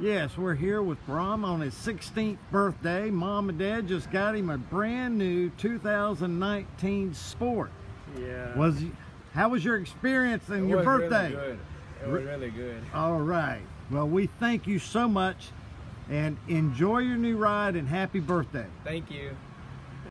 Yes, we're here with Bram on his 16th birthday. Mom and Dad just got him a brand new 2019 Sport. Yeah. How was your experience and your birthday? Really good. It was really good. All right. Well, we thank you so much, and enjoy your new ride, and happy birthday. Thank you.